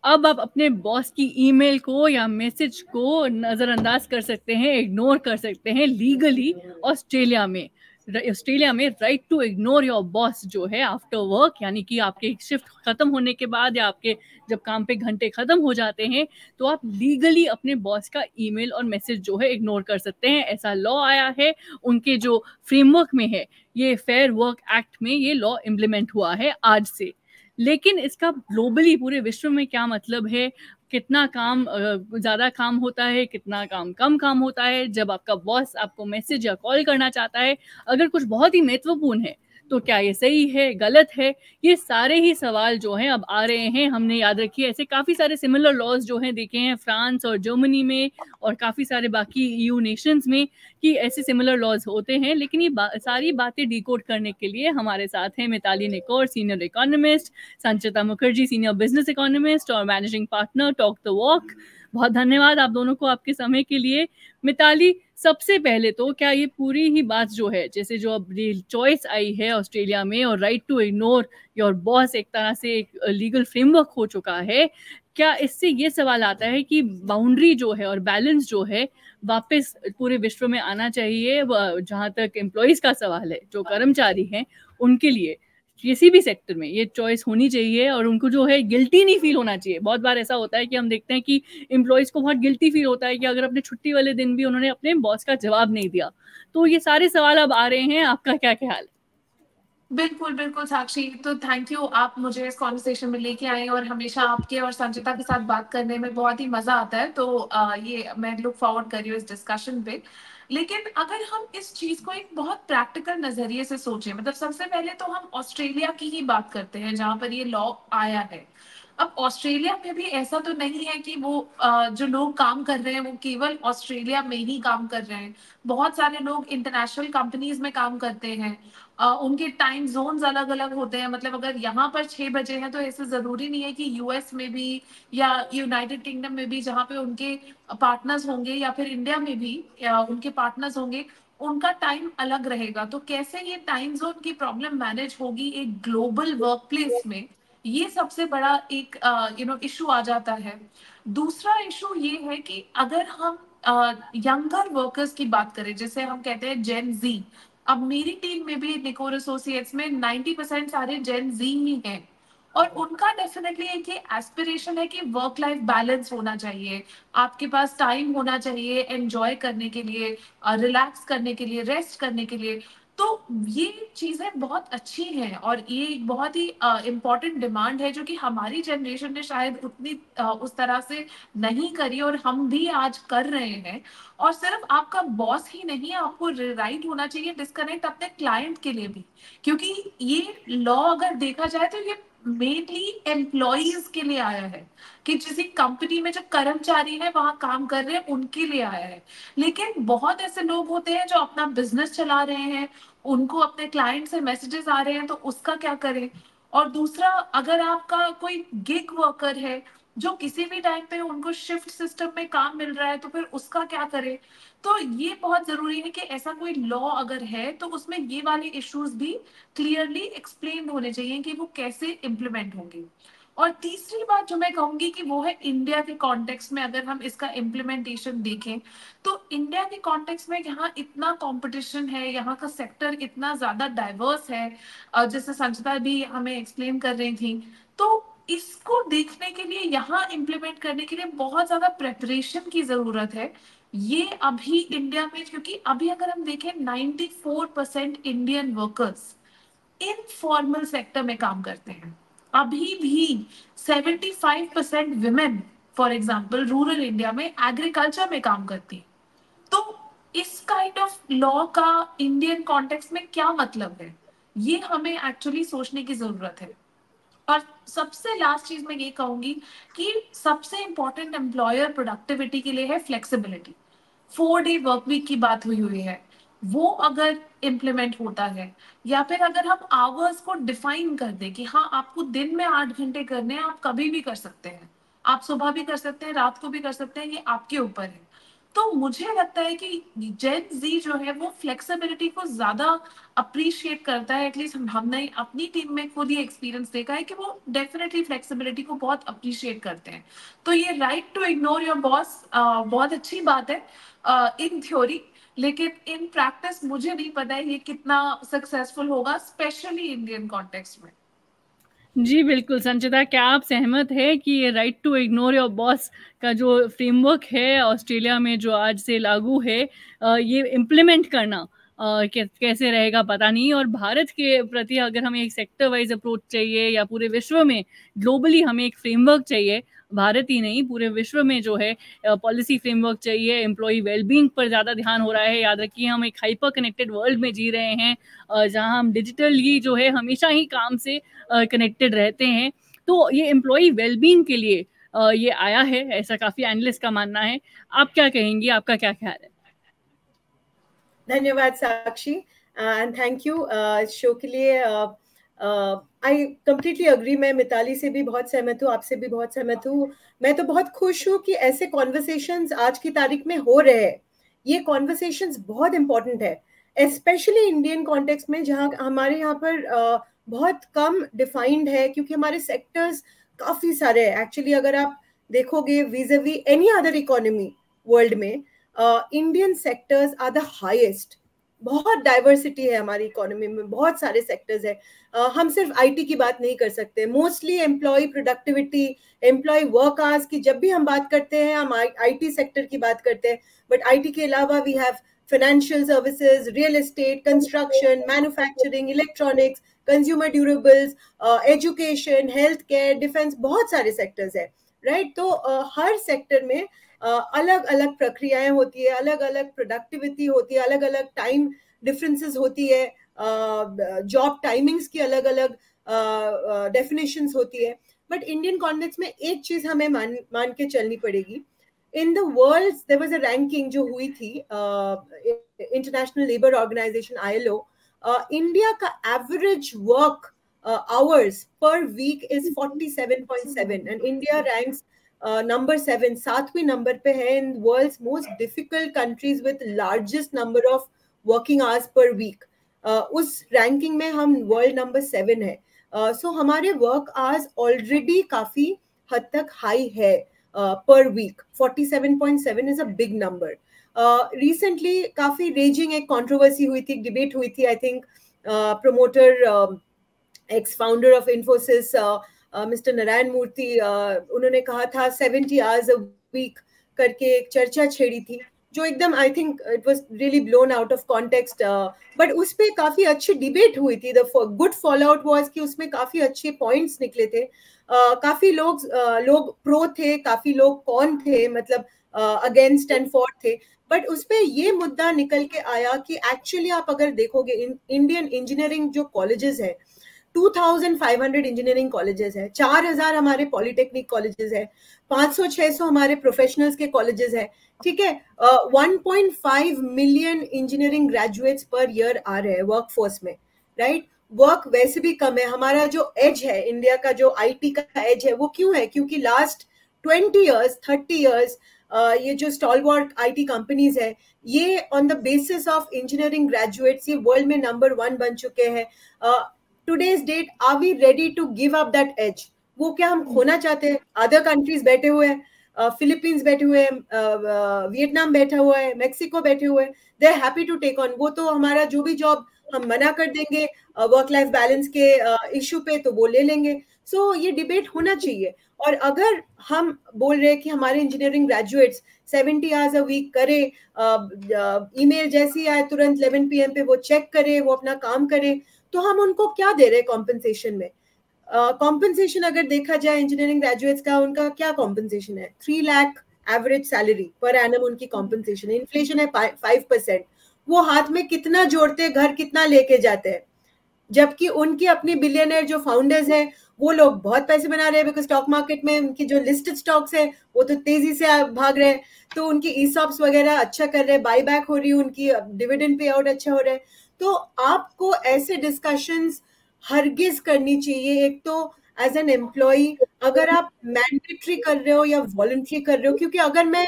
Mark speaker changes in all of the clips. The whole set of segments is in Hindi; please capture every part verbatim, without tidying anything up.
Speaker 1: अब आप अपने बॉस की ईमेल को या मैसेज को नज़रअंदाज कर सकते हैं, इग्नोर कर सकते हैं लीगली ऑस्ट्रेलिया में। ऑस्ट्रेलिया में right to ignore your boss जो है आफ्टर वर्क, यानी कि आपके शिफ्ट खत्म होने के बाद या आपके जब काम पे घंटे खत्म हो जाते हैं तो आप लीगली अपने बॉस का ईमेल और मैसेज जो है इग्नोर कर सकते हैं। ऐसा लॉ आया है, उनके जो फ्रेमवर्क में है, ये फेयर वर्क एक्ट में ये लॉ इम्प्लीमेंट हुआ है आज से। लेकिन इसका ग्लोबली पूरे विश्व में क्या मतलब है, कितना काम ज़्यादा काम होता है, कितना काम कम काम होता है, जब आपका बॉस आपको मैसेज या कॉल करना चाहता है, अगर कुछ बहुत ही महत्वपूर्ण है तो क्या ये सही है, गलत है? ये सारे ही सवाल जो हैं अब आ रहे हैं। हमने याद रखिए ऐसे काफ़ी सारे सिमिलर लॉज जो हैं देखे हैं फ्रांस और जर्मनी में और काफ़ी सारे बाकी ईयू नेशंस में कि ऐसे सिमिलर लॉज होते हैं। लेकिन ये बा, सारी बातें डिकोड करने के लिए हमारे साथ हैं Mitali Nikore, senior economist, Sanchita Mukherjee, senior business economist और managing partner talk the walk. बहुत धन्यवाद आप दोनों को आपके समय के लिए। मिताली, सबसे पहले तो क्या ये पूरी ही बात जो है, जैसे जो अब चॉइस आई है ऑस्ट्रेलिया में और right to ignore your boss एक तरह से एक लीगल फ्रेमवर्क हो चुका है, क्या इससे ये सवाल आता है कि बाउंड्री जो है और बैलेंस जो है वापस पूरे विश्व में आना चाहिए? जहाँ तक एम्प्लॉयज़ का सवाल है, जो कर्मचारी हैं उनके लिए किसी भी सेक्टर में ये चॉइस होनी चाहिए और उनको जो है गिल्टी नहीं फील होना चाहिए। बहुत बार ऐसा होता है कि हम देखते हैं कि एम्प्लॉयज़ को बहुत गिल्टी फील होता है कि अगर अपने छुट्टी वाले दिन भी उन्होंने अपने बॉस का जवाब नहीं दिया। तो ये सारे सवाल अब आ रहे हैं, आपका क्या ख्याल है?
Speaker 2: बिल्कुल, बिल्कुल साक्षी, तो थैंक यू, आप मुझे इस कॉन्वर्सेशन में लेके आए और हमेशा आपके और संचिता के साथ बात करने में बहुत ही मज़ा आता है। तो अ, ये मैं लुक फॉरवर्ड कर रही हूँ इस डिस्कशन पे। लेकिन अगर हम इस चीज़ को एक बहुत प्रैक्टिकल नज़रिए से सोचें, मतलब सबसे पहले तो हम ऑस्ट्रेलिया की ही बात करते हैं, जहाँ पर ये लॉ आया है। अब ऑस्ट्रेलिया में भी ऐसा तो नहीं है कि वो अ, जो लोग काम कर रहे हैं, वो केवल ऑस्ट्रेलिया में ही काम कर रहे हैं। बहुत सारे लोग इंटरनेशनल कंपनीज़ में काम करते हैं। अ, उनके टाइम ज़ोन्स अलग-अलग होते हैं, मतलब अगर यहाँ पर छह बजे हैं, तो ऐसे ज़रूरी नहीं है कि यूएस में भी या यूनाइटेड किंगडम में भी, जहाँ पे उनके पार्टनर्स होंगे, या फिर इंडिया में भी या उनके पार्टनर्स होंगे, उनका टाइम अलग रहेगा। तो कैसे ये टाइम ज़ोन की प्रॉब्लम मैनेज होगी एक ग्लोबल वर्कप्लेस में, ये सबसे बड़ा एक अ, यू नो इश्यू आ जाता है। दूसरा इश्यू ये है कि अगर हम अ, यंगर वर्कर्स की बात करें, जिसे हम कहते हैं जेन ज़ी, अब मेरी टीम में भी निकोर एसोसिएट्स में नाइंटी परसेंट सारे जेन ज़ी ही हैं। और उनका डेफिनेटली एक ये एस्पिरेशन है कि वर्क लाइफ बैलेंस होना चाहिए, आपके पास टाइम होना चाहिए एंजॉय करने के लिए, रिलैक्स करने के लिए, रेस्ट करने के लिए। तो ये चीजें बहुत अच्छी हैं और ये एक बहुत ही इम्पोर्टेंट डिमांड है, जो कि हमारी जनरेशन ने शायद उतनी अ, उस तरह से नहीं करी और हम भी आज कर रहे हैं। और सिर्फ आपका बॉस ही नहीं, आपको राइट होना चाहिए डिस्कनेक्ट अपने क्लाइंट के लिए भी, क्योंकि ये लॉ अगर देखा जाए तो ये मेनली एम्प्लॉयज के लिए आया है, कि जिस कंपनी में जो कर्मचारी है वहां काम कर रहे हैं उनके लिए आया है। लेकिन बहुत ऐसे लोग होते हैं जो अपना बिजनेस चला रहे हैं, उनको अपने क्लाइंट से मैसेजेस आ रहे हैं, तो उसका क्या करें? और दूसरा, अगर आपका कोई गिग वर्कर है, जो किसी भी टाइम पे उनको शिफ्ट सिस्टम में काम मिल रहा है, तो फिर उसका क्या करें? तो ये बहुत जरूरी है कि ऐसा कोई लॉ अगर है तो उसमें ये वाले इश्यूज भी क्लियरली एक्सप्लेन होने चाहिए कि वो कैसे इम्प्लीमेंट होंगे। और तीसरी बात जो मैं कहूंगी कि वो है इंडिया के कॉन्टेक्स्ट में, अगर हम इसका इम्प्लीमेंटेशन देखें, तो इंडिया के कॉन्टेक्स्ट में यहाँ इतना कंपटीशन है, यहाँ का सेक्टर इतना ज्यादा डाइवर्स है, अ, जैसे संचिता भी हमें एक्सप्लेन कर रही थी। तो इसको देखने के लिए, यहाँ इम्प्लीमेंट करने के लिए बहुत ज्यादा प्रेपरेशन की जरूरत है। ये अभी इंडिया में, क्योंकि अभी अगर हम देखें ninety four percent Indian workers informal sector में काम करते हैं। अभी भी seventy five percent women, for example rural India में एग्रीकल्चर में काम करती हैं। तो इस काइंड ऑफ लॉ का इंडियन कॉन्टेक्स्ट में क्या मतलब है, ये हमें एक्चुअली सोचने की जरूरत है। और सबसे लास्ट चीज मैं ये कहूंगी कि सबसे इंपॉर्टेंट एम्प्लॉयर प्रोडक्टिविटी के लिए है flexibility. Four day work week की बात हुई हुई है, वो अगर इम्प्लीमेंट होता है, या फिर अगर हम आवर्स को डिफाइन कर दें कि हाँ, आपको दिन में आठ घंटे करने हैं, आप कभी भी कर सकते हैं, आप सुबह भी कर सकते हैं, रात को भी कर सकते हैं, ये आपके ऊपर है। तो मुझे लगता है कि जेन जी जो है वो फ्लेक्सिबिलिटी को ज्यादा अप्रिशिएट करता है। एटलीस्ट हम हमने अपनी टीम में खुद ये एक्सपीरियंस देखा है कि वो डेफिनेटली फ्लेक्सिबिलिटी को बहुत अप्रिशिएट करते हैं। तो ये right to ignore your boss बहुत अच्छी बात है इन थ्योरी, लेकिन इन प्रैक्टिस मुझे नहीं पता है ये कितना सक्सेसफुल होगा, स्पेशली इंडियन कॉन्टेक्स्ट में।
Speaker 1: जी बिल्कुल संचिता, क्या आप सहमत है कि ये right to ignore your boss का जो फ्रेमवर्क है ऑस्ट्रेलिया में जो आज से लागू है, ये इम्प्लीमेंट करना कैसे रहेगा पता नहीं। और भारत के प्रति अगर हमें एक सेक्टर वाइज अप्रोच चाहिए या पूरे विश्व में ग्लोबली हमें एक फ्रेमवर्क चाहिए, भारत ही नहीं पूरे विश्व में जो है पॉलिसी फ्रेमवर्क चाहिए। एम्प्लॉय वेलबींग पर ज़्यादा ध्यान हो रहा है। याद रखिए हम एक हाइपर कनेक्टेड वर्ल्ड में जी रहे हैं जहां हम डिजिटली जो है हमेशा ही काम से कनेक्टेड रहते हैं। तो ये एम्प्लॉय वेलबींग के लिए ये आया है, ऐसा काफ़ी एनालिस्ट का मानना है। आप क्या कहेंगी, आपका क्या ख्याल है?
Speaker 3: धन्यवाद Sakshi and thank you show के लिए। आई कंप्लीटली अग्री, मैं मिताली से भी बहुत सहमत हूँ, आपसे भी बहुत सहमत हूँ। मैं तो बहुत खुश हूँ कि ऐसे कॉन्वर्सेशंस आज की तारीख में हो रहे हैं। ये कॉन्वर्सेशंस बहुत इंपॉर्टेंट है स्पेशली इंडियन कॉन्टेक्स्ट में, जहाँ हमारे यहाँ पर uh, बहुत कम डिफाइंड है क्योंकि हमारे सेक्टर्स काफी सारे हैं। एक्चुअली अगर आप देखोगे vis a vis any other economy world में, Indian sectors are the highest. बहुत डाइवर्सिटी है हमारी इकोनॉमी में, बहुत सारे सेक्टर्स है। uh, हम सिर्फ आईटी की बात नहीं कर सकते। Mostly employee productivity, employee work hours की जब भी हम बात करते हैं हम आईटी सेक्टर की बात करते हैं, बट आईटी के अलावा we have financial services, real estate, construction, manufacturing, electronics, consumer durables, education, health care, defence, बहुत सारे सेक्टर्स है, राइट right? तो uh, हर सेक्टर में अलग अलग प्रक्रियाएं होती है, अलग अलग प्रोडक्टिविटी होती है, अलग अलग टाइम डिफरेंसेस होती है, जॉब टाइमिंग्स की अलग अलग डेफिनेशंस होती है। बट इंडियन कॉन्टेक्स्ट में एक चीज हमें मान मान के चलनी पड़ेगी। In the world there was a ranking जो हुई थी international labour organisation I L O, India का average work hours per week is forty seven point seven and India ranks number seven, सातवें नंबर पे है in world's most difficult countries with largest number of working hours per week. उस रैंकिंग में हम वर्ल्ड नंबर सेवन है। सो uh, so हमारे वर्क आवर्स ऑलरेडी काफी हद तक हाई है per week. Forty seven point seven is a big number. Recently काफी रेजिंग एक कंट्रोवर्सी हुई थी, डिबेट हुई थी। I think promoter ex founder of Infosys mister Narayana Murthy, उन्होंने कहा था सेवेंटी आवर्स अ वीक करके एक चर्चा छेड़ी थी जो एकदम I think it was really blown out of context. But उस पर काफी अच्छी डिबेट हुई थी। The good fallout was कि उसमें काफी अच्छे पॉइंट्स निकले थे। uh, काफी लोग uh, लोग प्रो थे, काफी लोग कौन थे, मतलब अगेंस्ट एंड फॉर थे। बट उस पर ये मुद्दा निकल के आया कि एक्चुअली आप अगर देखोगे इंडियन इंजीनियरिंग जो कॉलेजेस है, two thousand five hundred engineering colleges है, चार हज़ार हमारे पॉलिटेक्निक कॉलेजेस है, पाँच सौ छह सौ हमारे प्रोफेशनल्स के कॉलेजेस है, ठीक है। One point five million engineering graduates per year आ रहे हैं वर्कफोर्स में, राइट। वर्क वैसे भी कम है। हमारा जो एज है इंडिया का, जो आईटी का एज है, वो क्यों है? क्योंकि last twenty years thirty years ये जो स्टॉलवर्ट आईटी कंपनीज है, ये on the basis of engineering graduates ये वर्ल्ड में नंबर वन बन चुके हैं। Today's date are we ready to give up that edge? वो क्या हम खोना चाहते हैं? अदर कंट्रीज बैठे हुए हैं, फिलीपींस uh, बैठे हुए हैं, वियतनाम uh, बैठा हुआ है, मेक्सिको बैठे हुए हैं, they are happy to take on. वो तो हमारा जो भी जॉब हम मना कर देंगे वर्क लाइफ बैलेंस के इशू uh, पे, तो वो ले लेंगे। सो so, ये डिबेट होना चाहिए। और अगर हम बोल रहे हैं कि हमारे engineering graduates seventy hours a week करे, ईमेल जैसी आए तुरंत इलेवन पी एम पे वो चेक करे, वो अपना काम करे, तो हम उनको क्या दे रहे हैं कॉम्पनसेशन में? कॉम्पनसेशन uh, अगर देखा जाए इंजीनियरिंग ग्रेजुएट्स का, उनका क्या कॉम्पनसेशन है? Three lakh average salary per annum उनकी कॉम्पनसेशन है। इन्फ्लेशन है फाइव परसेंट। वो हाथ में कितना जोड़ते हैं, घर कितना लेके जाते हैं? जबकि उनकी अपनी बिलियनर जो फाउंडर्स हैं वो लोग बहुत पैसे बना रहे हैं, बिकॉज स्टॉक मार्केट में उनकी जो लिस्टेड स्टॉक्स है वो तो तेजी से भाग रहे हैं, तो उनकी ईसॉप्स वगैरह अच्छा कर रहे हैं, बाई बैक हो रही है, उनकी डिविडेंड पे आउट अच्छा हो रहा है। तो आपको ऐसे डिस्कशंस हरगिज करनी चाहिए। एक तो एज एन एम्प्लॉय, अगर आप मैंडेटरी कर रहे हो या वॉलंटरी कर रहे हो, क्योंकि अगर मैं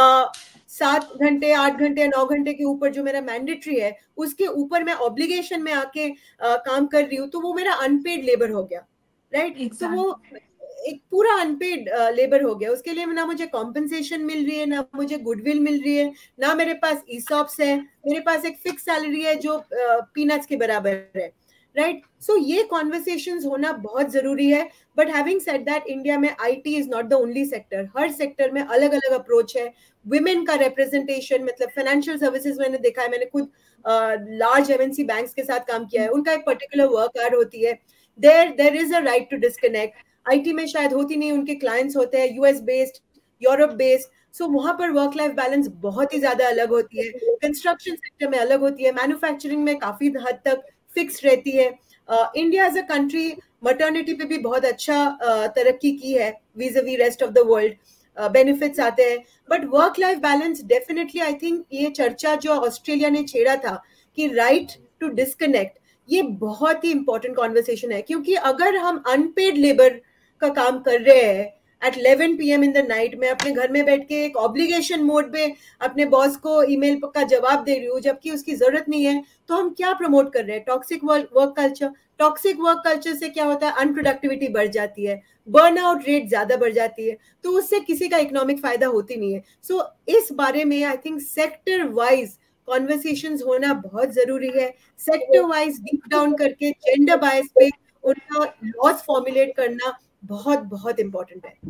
Speaker 3: सात घंटे आठ घंटे नौ घंटे के ऊपर जो मेरा मैंडेटरी है उसके ऊपर मैं ऑब्लिगेशन में आके uh, काम कर रही हूँ, तो वो मेरा अनपेड लेबर हो गया, राइट right? exactly. तो वो एक पूरा अनपेड लेबर हो गया, उसके लिए ना मुझे कॉम्पनसेशन मिल रही है, ना मुझे गुडविल मिल रही है, ना मेरे पास ईसॉप्स है, मेरे पास एक फिक्स सैलरी है जो पीनट्स uh, के बराबर है, राइट. सो ये कॉन्वर्सेशंस होना बहुत जरूरी है. But having said that, India में IT is not the only sector. हर सेक्टर में अलग अलग अप्रोच है. विमेन का रिप्रेजेंटेशन, मतलब फाइनेंशियल सर्विसेज मैंने देखा है, मैंने खुद लार्ज एमएनसी बैंक्स के साथ काम किया है, उनका एक पर्टिकुलर वर्क आवर होती है. There there is a right to disconnect. IT में शायद होती नहीं, उनके क्लाइंट्स होते हैं US based, Europe based, so वहां पर वर्क लाइफ बैलेंस बहुत ही ज्यादा अलग होती है. कंस्ट्रक्शन सेक्टर में अलग होती है, मैन्युफैक्चरिंग में काफी हद तक फिक्स रहती है. India as a country maternity pay भी बहुत अच्छा uh, तरक्की की है vis-a-vis rest of the world. Benefits आते हैं, but work life balance definitely, I think ये चर्चा जो ऑस्ट्रेलिया ने छेड़ा था कि राइट टू डिस्कनेक्ट, ये बहुत ही इंपॉर्टेंट कॉन्वर्सेशन है. क्योंकि अगर हम अनपेड लेबर का काम कर रहे हैं at eleven P M in the night, में अपने घर में बैठ के एक ऑब्लिगेशन मोड पे अपने बॉस को ईमेल का जवाब दे रही हूँ जबकि उसकी जरूरत नहीं है, तो हम क्या प्रमोट कर रहे हैं? Toxic work culture. Toxic work culture से क्या होता है? अनप्रोडक्टिविटी बढ़ जाती है, बर्नआउट रेट ज्यादा बढ़ जाती है, तो उससे किसी का इकोनॉमिक फायदा होती नहीं है. सो so, इस बारे में I think sector wise conversations होना बहुत जरूरी है. सेक्टर वाइज डीप डाउन करके जेंडर बायस पे उनका लॉस फॉर्मुलेट करना बहुत बहुत इंपॉर्टेंट है.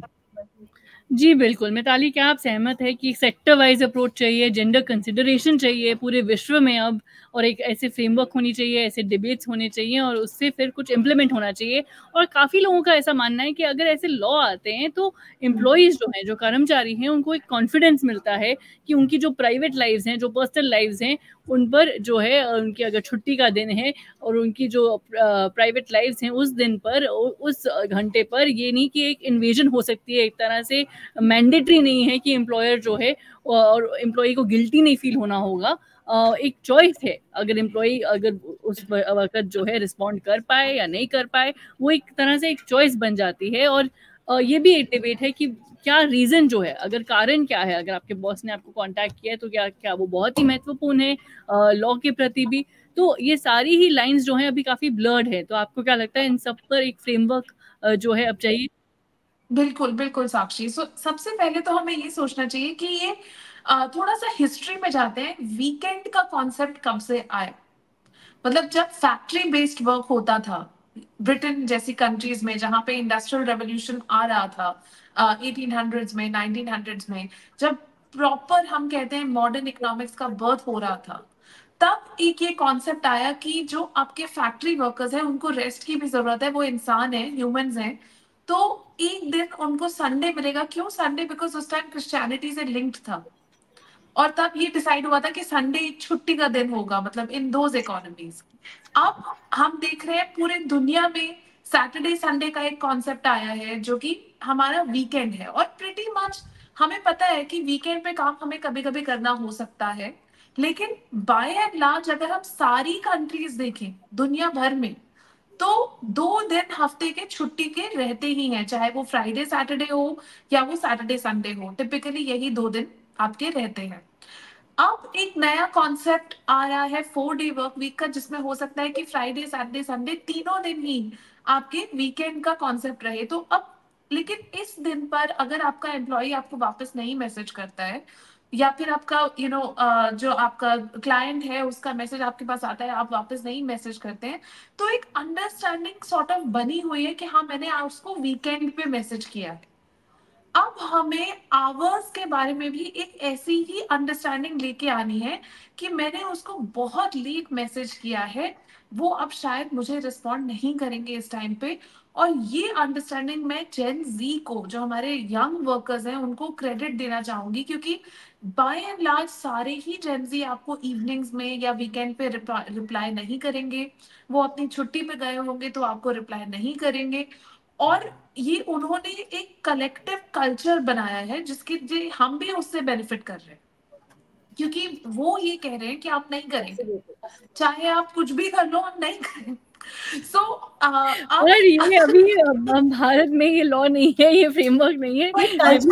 Speaker 1: जी बिल्कुल. मिताली, क्या आप सहमत है कि सेक्टर वाइज अप्रोच चाहिए, जेंडर कंसिडरेशन चाहिए पूरे विश्व में अब, और एक ऐसे फ्रेमवर्क होनी चाहिए, ऐसे डिबेट्स होने चाहिए और उससे फिर कुछ इम्प्लीमेंट होना चाहिए? और काफ़ी लोगों का ऐसा मानना है कि अगर ऐसे लॉ आते हैं तो एम्प्लॉयज़ जो हैं, जो कर्मचारी हैं, उनको एक कॉन्फिडेंस मिलता है कि उनकी जो प्राइवेट लाइव्स हैं, जो पर्सनल लाइव्स हैं, उन पर जो है, उनकी अगर छुट्टी का दिन है और उनकी जो प्राइवेट लाइव्स हैं उस दिन पर, उस घंटे पर, ये नहीं कि एक इन्वेजन हो सकती है, एक तरह से मैंडेटरी नहीं है कि एम्प्लॉयर जो है और एम्प्लॉई को गिल्टी नहीं फील होना होगा. एक चॉइस है. अगर एम्प्लॉई अगर उस वक्त जो है रिस्पॉन्ड कर पाए या नहीं कर पाए, वो एक तरह से एक चॉइस बन जाती है. और ये भी एक डिबेट है कि क्या रीजन जो है, अगर कारण क्या है, अगर आपके बॉस ने आपको कांटेक्ट किया है तो क्या क्या वो बहुत ही महत्वपूर्ण है लॉ के प्रति भी. तो ये सारी ही लाइंस जो हैं अभी काफी ब्लर्ड है. तो आपको क्या लगता है इन सब पर एक फ्रेमवर्क जो है अब चाहिए?
Speaker 2: बिल्कुल बिल्कुल साक्षी. सो so, सबसे पहले तो हमें ये सोचना चाहिए कि ये आ, थोड़ा सा हिस्ट्री में जाते हैं. वीकेंड का कॉन्सेप्ट कब से आया? मतलब जब फैक्ट्री बेस्ड वर्क होता था ब्रिटेन जैसी कंट्रीज में, जहां पे इंडस्ट्रियल रेवोल्यूशन आ रहा था एटीन हंड्रेड्स में, नाइनटीन हंड्रेड्स में, जब प्रॉपर हम कहते हैं मॉडर्न इकोनॉमिक्स का बर्थ हो रहा था, तब एक ये कॉन्सेप्ट आया कि जो आपके फैक्ट्री वर्कर्स हैं उनको रेस्ट की भी जरूरत है. वो इंसान है, ह्यूमंस हैं, तो एक दिन उनको संडे मिलेगा. क्यों संडे? बिकॉज उस टाइम क्रिश्चियनिटी से लिंक्ड था, और तब ये डिसाइड हुआ था कि संडे छुट्टी का दिन होगा, मतलब इन दोज इकोनॉमीज. अब हम देख रहे हैं पूरे दुनिया में सैटरडे संडे का एक कॉन्सेप्ट आया है जो कि हमारा वीकेंड है. और प्रीटी मच हमें पता है कि वीकेंड पे काम हमें कभी कभी करना हो सकता है, लेकिन बाय एंड लार्ज अगर हम सारी कंट्रीज देखें दुनिया भर में, तो दो दिन हफ्ते के छुट्टी के रहते ही हैं, चाहे वो फ्राइडे सैटरडे हो या वो सैटरडे संडे हो. टिपिकली यही दो दिन आपके रहते हैं. अब एक नया कॉन्सेप्ट आ रहा है फोर डे वर्क वीक का, जिसमें हो सकता है कि फ्राइडे सैटरडे संडे तीनों दिन ही आपके वीकेंड का कॉन्सेप्ट रहे. तो अब लेकिन इस दिन पर अगर आपका एम्प्लॉय आपको वापस नहीं मैसेज करता है, या फिर आपका यू you नो know, जो आपका क्लाइंट है उसका मैसेज आपके पास आता है, आप वापस नहीं मैसेज करते हैं, तो एक अंडरस्टैंडिंग सॉर्ट ऑफ बनी हुई है कि हाँ मैंने उसको वीकेंड पे मैसेज किया है. अब हमें आवर्स के बारे में भी एक ऐसी ही अंडरस्टैंडिंग लेके आनी है कि मैंने उसको बहुत लेट मैसेज किया है, वो अब शायद मुझे रिस्पॉन्ड नहीं करेंगे इस टाइम पे. और ये अंडरस्टैंडिंग मैं जेन जी को, जो हमारे यंग वर्कर्स हैं, उनको क्रेडिट देना चाहूंगी, क्योंकि बाय एंड लार्ज सारे ही जेन जी आपको इवनिंग्स में या वीकेंड पे रिप्लाई नहीं करेंगे. वो अपनी छुट्टी पे गए होंगे तो आपको रिप्लाई नहीं करेंगे. और ये उन्होंने एक कलेक्टिव कल्चर बनाया है जिसके जे हम भी उससे बेनिफिट कर रहे हैं, क्योंकि वो ये कह रहे हैं कि आप नहीं करेंगे, चाहे आप कुछ भी कर लो, हम नहीं करेंगे. So, uh,
Speaker 1: और ये अभी भारत में ये लॉ नहीं है, ये फ्रेमवर्क नहीं है,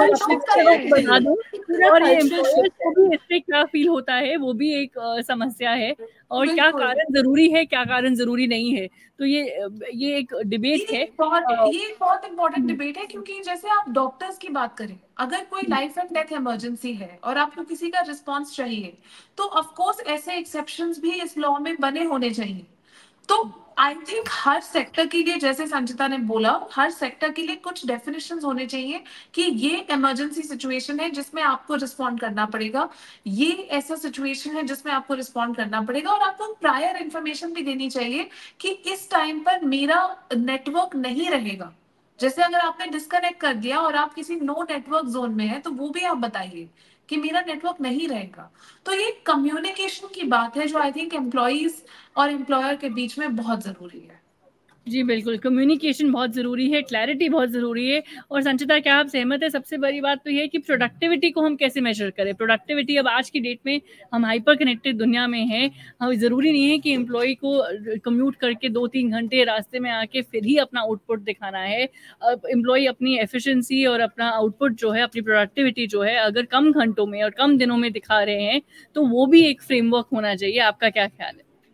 Speaker 1: बता दो। और ये एम्प्लॉयर्स को भी इससे क्या फील होता है वो भी एक uh, समस्या है, और क्या कारण जरूरी है क्या कारण जरूरी नहीं है, तो ये ये एक डिबेट है।
Speaker 2: बहुत ये बहुत इम्पोर्टेंट डिबेट है, क्योंकि जैसे आप डॉक्टर्स की बात करें, अगर कोई लाइफ एंड डेथ इमरजेंसी है और आपको किसी का रिस्पॉन्स चाहिए, तो ऑफ कोर्स ऐसे एक्सेप्शंस भी इस लॉ में बने होने चाहिए। तो आई थिंक हर सेक्टर के लिए, जैसे संचिता ने बोला, हर सेक्टर के लिए कुछ डेफिनेशंस होने चाहिए कि ये इमरजेंसी सिचुएशन है जिसमें आपको रिस्पॉन्ड करना पड़ेगा, ये ऐसा सिचुएशन है जिसमें आपको रिस्पॉन्ड करना पड़ेगा, और आपको प्रायर इंफॉर्मेशन भी देनी चाहिए कि इस टाइम पर मेरा नेटवर्क नहीं रहेगा। जैसे अगर आपने डिस्कनेक्ट कर दिया और आप किसी नो नेटवर्क जोन में है, तो वो भी आप बताइए कि मेरा नेटवर्क नहीं रहेगा। तो ये कम्युनिकेशन की बात है जो आई थिंक एम्प्लॉइज और एम्प्लॉयर के बीच में बहुत जरूरी है।
Speaker 1: जी बिल्कुल, कम्युनिकेशन बहुत ज़रूरी है, क्लैरिटी बहुत ज़रूरी है। और संचिता, क्या आप सहमत है? सबसे बड़ी बात तो ये है कि प्रोडक्टिविटी को हम कैसे मेजर करें। प्रोडक्टिविटी अब आज की डेट में हम हाइपर कनेक्टेड दुनिया में हैं, हम ज़रूरी नहीं है कि एम्प्लॉय को कम्यूट करके दो तीन घंटे रास्ते में आके फिर ही अपना आउटपुट दिखाना है। अब एम्प्लॉय अपनी एफिशिएंसी और अपना आउटपुट जो है, अपनी प्रोडक्टिविटी जो है, अगर कम घंटों में और कम दिनों में दिखा रहे हैं तो वो भी एक फ्रेमवर्क होना चाहिए। आपका क्या ख्याल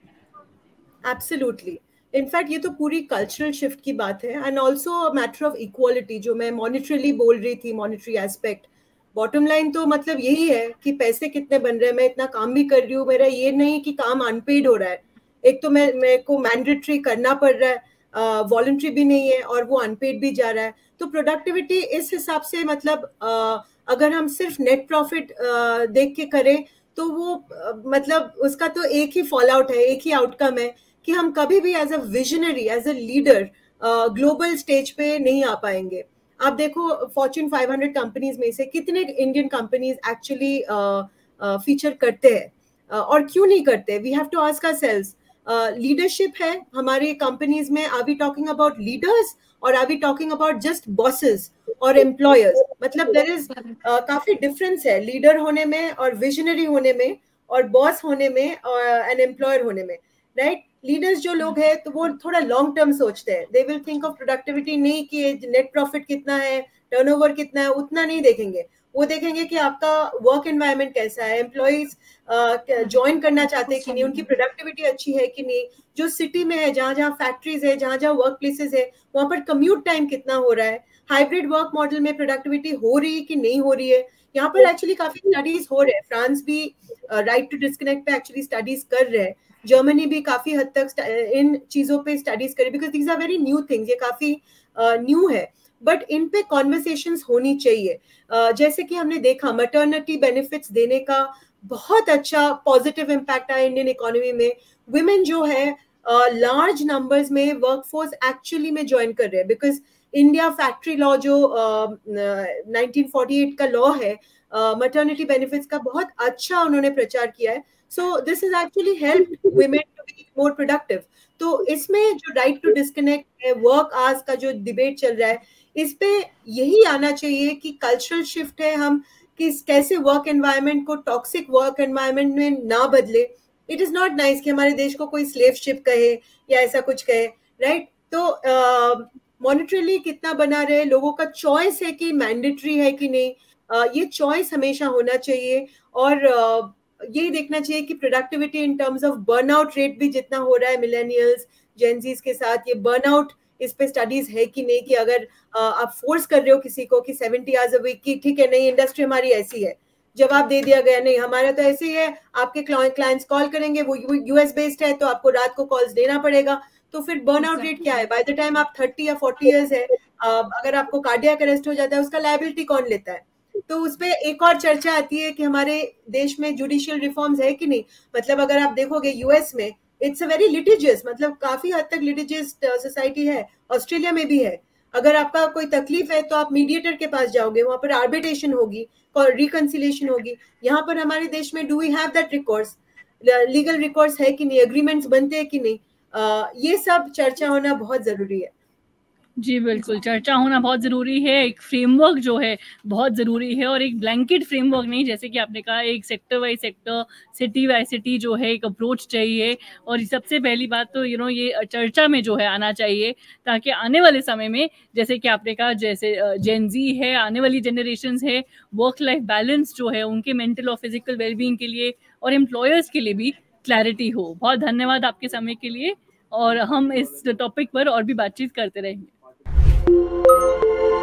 Speaker 1: है?
Speaker 3: एब्सोल्युटली, इनफैक्ट ये तो पूरी कल्चरल शिफ्ट की बात है, and also matter of equality, जो मैं मॉनिटरीली बोल रही थी, मॉनिटरी एस्पेक्ट। बॉटम लाइन तो मतलब यही है कि पैसे कितने बन रहे हैं, मैं इतना काम भी कर रही हूँ, मेरा ये नहीं कि काम अनपेड हो रहा है। एक तो मैं मेरे को मैंडेटरी करना पड़ रहा है, वॉलंटरी uh, भी नहीं है, और वो अनपेड भी जा रहा है। तो प्रोडक्टिविटी इस हिसाब से मतलब uh, अगर हम सिर्फ नेट प्रॉफिट uh, देख के करें तो वो uh, मतलब उसका तो एक ही फॉल आउट है, एक ही आउटकम है कि हम कभी भी as a visionary, as a leader global stage पे नहीं आ पाएंगे। आप देखो फॉर्च्यून फाइव हंड्रेड कंपनीज में से कितने इंडियन कंपनीज एक्चुअली फीचर करते हैं, uh, और क्यों नहीं करते? We have to ask ourselves. Leadership है हमारे कंपनीज में, are we talking about leaders और are we talking about just bosses और एम्प्लॉयर्स? मतलब देयर इज काफी डिफरेंस है लीडर होने में और विजनरी होने में, और बॉस होने में और एन एम्प्लॉयर होने में, राइट right? लीडर्स जो लोग हैं तो वो थोड़ा लॉन्ग टर्म सोचते हैं, they will think of productivity, नहीं कि नेट प्रॉफिट कितना है, टर्नओवर कितना है, उतना नहीं देखेंगे। वो देखेंगे कि आपका वर्क एनवायरनमेंट कैसा है, एम्प्लॉइज ज्वाइन करना चाहते हैं कि नहीं, उनकी प्रोडक्टिविटी अच्छी है कि नहीं, जो सिटी में है, जहाँ जहाँ फैक्ट्रीज है, जहाँ जहाँ वर्क प्लेसेस है, वहाँ पर कम्यूट टाइम कितना हो रहा है, हाइब्रिड वर्क मॉडल में प्रोडक्टिविटी हो रही है कि नहीं हो रही है। यहाँ पर एक्चुअली काफी स्टडीज हो रहे हैं, फ्रांस भी राइट टू डिस्कनेक्ट पे एक्चुअली स्टडीज कर रहे हैं, जर्मनी भी काफी हद तक इन चीजों पे स्टडीज करें, because these are very new things, ये काफी न्यू uh, है, बट इन पे कॉन्वर्सेशंस होनी चाहिए। uh, जैसे कि हमने देखा मैटरनिटी बेनिफिट्स देने का बहुत अच्छा पॉजिटिव इम्पैक्ट आया इंडियन इकोनॉमी में। विमेन जो है लार्ज uh, नंबर्स में वर्कफोर्स एक्चुअली में ज्वाइन कर रहे हैं, बिकॉज इंडिया फैक्ट्री लॉ जो नाइनटीन फोर्टी एट का लॉ है, मैटरनिटी बेनिफिट्स का बहुत अच्छा उन्होंने प्रचार किया है। So this has actually helped women to be more productive. तो इसमें जो right to disconnect है, work hours का जो डिबेट चल रहा है, इस पे यही आना चाहिए कि कल्चरल शिफ्ट है, हम किस कैसे वर्क एनवायरनमेंट को टॉक्सिक वर्क एनवायरनमेंट में ना बदले। इट इज नॉट नाइस कि हमारे देश को कोई स्लेव शिप कहे या ऐसा कुछ कहे, राइट? तो मॉनिटरीली uh, कितना बना रहे, लोगों का चॉइस है कि मैंडेटरी है कि नहीं, uh, ये चॉइस हमेशा होना चाहिए। और uh, यही देखना चाहिए कि productivity in terms of burnout rate भी जितना हो रहा है मिलेनियल्स जेनजीज के साथ, ये बर्नआउट, इस पे स्टडीज है कि नहीं, कि अगर आप फोर्स कर रहे हो किसी को कि सेवेंटी आवर्स अ वीक की, ठीक है नहीं इंडस्ट्री हमारी ऐसी है, जवाब दे दिया गया नहीं हमारा तो ऐसे ही है, आपके क्लाइंट्स कॉल करेंगे, वो यूएस बेस्ड है तो आपको रात को कॉल्स देना पड़ेगा, तो फिर बर्नआउट रेट क्या है? बाय द टाइम आप थर्टी या फोर्टी इयर्स है, अगर आपको कार्डियक अरेस्ट हो जाता है उसका लायबिलिटी कौन लेता है? तो उसपे एक और चर्चा आती है कि हमारे देश में जुडिशियल रिफॉर्म्स है कि नहीं। मतलब अगर आप देखोगे यूएस में इट्स अ वेरी लिटिजियस, मतलब काफी हद तक लिटिजियस सोसाइटी है, ऑस्ट्रेलिया में भी है। अगर आपका कोई तकलीफ है तो आप मीडिएटर के पास जाओगे, वहां पर आर्बिट्रेशन होगी और रिकंसिलिएशन होगी। यहाँ पर हमारे देश में do we have that recourse, legal recourse है कि नहीं, एग्रीमेंट्स बनते हैं कि नहीं, uh, ये सब चर्चा होना बहुत जरूरी है।
Speaker 1: जी बिल्कुल, चर्चा होना बहुत ज़रूरी है, एक फ्रेमवर्क जो है बहुत ज़रूरी है, और एक ब्लैंकेट फ्रेमवर्क नहीं, जैसे कि आपने कहा एक sector wise sector, city wise city जो है एक अप्रोच चाहिए। और सबसे पहली बात तो यू नो ये चर्चा में जो है आना चाहिए, ताकि आने वाले समय में, जैसे कि आपने कहा, जैसे जेन ज़ी है, आने वाली जनरेशन्स है, वर्क लाइफ बैलेंस जो है उनके मेंटल और फिजिकल वेलबींग के लिए और एम्प्लॉयर्स के लिए भी क्लैरिटी हो। बहुत धन्यवाद आपके समय के लिए, और हम इस टॉपिक पर और भी बातचीत करते रहेंगे।